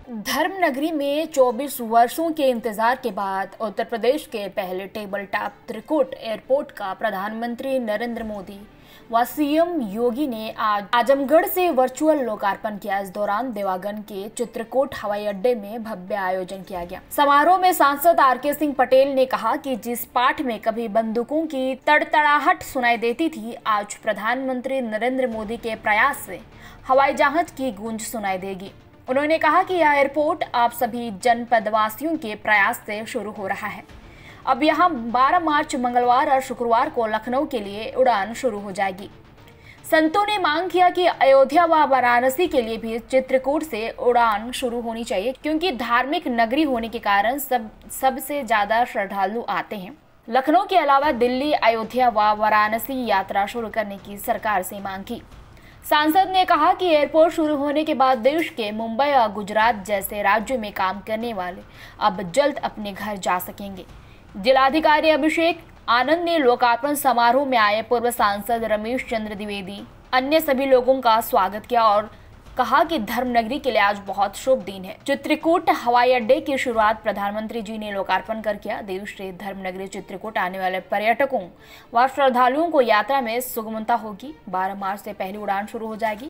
धर्मनगरी में 24 वर्षों के इंतजार के बाद उत्तर प्रदेश के पहले टेबल टॉप त्रिकुट एयरपोर्ट का प्रधानमंत्री नरेंद्र मोदी व सीएम योगी ने आज आजमगढ़ से वर्चुअल लोकार्पण किया। इस दौरान देवागन के चित्रकूट हवाई अड्डे में भव्य आयोजन किया गया। समारोह में सांसद आरके सिंह पटेल ने कहा कि जिस पाठ में कभी बंदूकों की तड़तड़ाहट सुनाई देती थी, आज प्रधानमंत्री नरेंद्र मोदी के प्रयास से हवाई जहाज की गूंज सुनाई देगी। उन्होंने कहा कि यह एयरपोर्ट आप सभी जनपदवासियों के प्रयास से शुरू हो रहा है। अब यहां 12 मार्च मंगलवार और शुक्रवार को लखनऊ के लिए उड़ान शुरू हो जाएगी। संतों ने मांग किया कि अयोध्या व वाराणसी के लिए भी चित्रकूट से उड़ान शुरू होनी चाहिए, क्योंकि धार्मिक नगरी होने के कारण सबसे ज्यादा श्रद्धालु आते हैं। लखनऊ के अलावा दिल्ली, अयोध्या व वाराणसी यात्रा शुरू करने की सरकार से मांग की। सांसद ने कहा कि एयरपोर्ट शुरू होने के बाद देश के मुंबई और गुजरात जैसे राज्यों में काम करने वाले अब जल्द अपने घर जा सकेंगे। जिलाधिकारी अभिषेक आनंद ने लोकार्पण समारोह में आए पूर्व सांसद रमेश चंद्र द्विवेदी अन्य सभी लोगों का स्वागत किया और कहा कि धर्मनगरी के लिए आज बहुत शुभ दिन है। चित्रकूट हवाई अड्डे की शुरुआत प्रधानमंत्री जी ने लोकार्पण कर किया। देश से धर्मनगरी चित्रकूट आने वाले पर्यटकों व श्रद्धालुओं को यात्रा में सुगमता होगी। 12 मार्च से पहली उड़ान शुरू हो जाएगी।